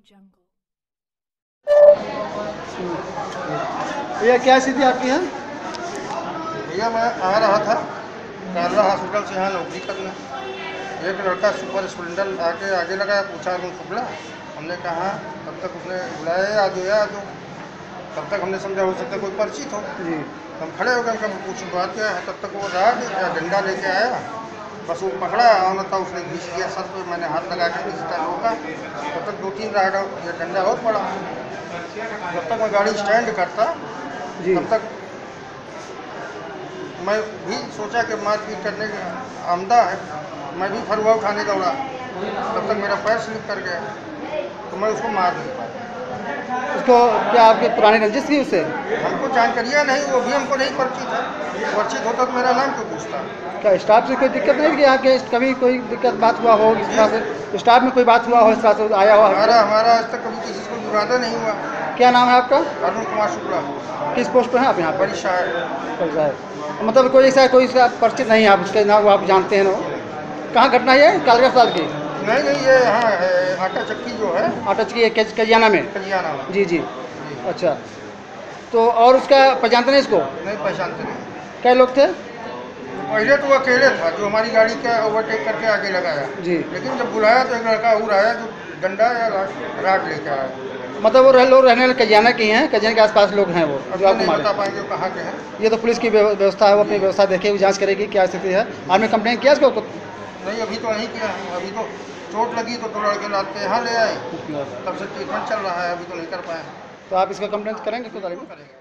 भैया क्या स्थिति आपकी है? भैया मैं आ रहा था कालरा हॉस्पिटल से यहाँ नौकरी करने। एक लड़का सुपर स्प्लेंडर आके आगे लगा, पूछा तुम शुक्ला। हमने कहा, तब तक उसने बुलाया आ दो। तब तक हमने समझा हो सकता कोई परिचित हो जी। हम खड़े हो गए, कब कुछ बात क्या है। तब तक वो रहा, डंडा लेके आया, बस वो पकड़ा और था उसने घींच दिया सर पे। मैंने हाथ लगा के घींचता रोका। तब तक 2-3 राइड ये डंडा और पड़ा। जब तक मैं गाड़ी स्टैंड करता जी। तब तक मैं भी सोचा कि मारपीट करने के आमदा है, मैं भी फरुआ उठाने दौड़ा। तब तक मेरा पैर स्लिप कर गया तो मैं उसको मार नहीं पाया। उसको क्या आपकी पुरानी रंजिश थी उससे? हमको जानकारियाँ नहीं, वो भी हमको नहीं परिचित है। परिचित होता तो मेरा नाम क्यों पूछता। क्या स्टाफ से कोई दिक्कत नहीं कि यहाँ के कभी कोई दिक्कत बात हुआ हो इस तरह से? स्टाफ में कोई बात हुआ हो इस तरह से आया हो? हमारा आज तक कभी किसी को विवाद नहीं हुआ। क्या नाम है आपका? अरुण कुमार शुक्ला। किस पोस्ट पर हैं आप यहाँ पर? बड़ी शायद। मतलब कोई ऐसा परिचित नहीं है आप उसके ना, वो आप जानते हैं ना? कहाँ घटना है ये? कालरा अस्पताल की? नहीं ये यहाँ है आटा चक्की जो है, आटा चक्की कजियाना में? कजियाना में। जी। अच्छा, तो और उसका पहचानते नहीं इसको? नहीं पहचानते नहीं। कई लोग थे? पहले तो अकेले था जो हमारी गाड़ी का ओवरटेक करके आगे लगाया जी। लेकिन जब बुलाया तो एक लड़का और आया जो डंडा या राड लेके आया। मतलब वो लोग रहने वाले कजियाना के हैं, कजियाना के आसपास लोग हैं वो अब जो आपको नहीं मारे? बता पाएंगे कहाँ के हैं। ये तो पुलिस की व्यवस्था है, वो अपनी व्यवस्था देखे हुए जांच करेगी क्या स्थिति है। आपने कंप्लेन किया इसको? नहीं अभी तो नहीं किया है। अभी तो चोट लगी तो 2 लड़के रात के यहाँ ले आए, तब से ट्रीटमेंट चल रहा है, अभी तो नहीं कर पाए। तो आप इसका कंप्लेन करेंगे? करेंगे।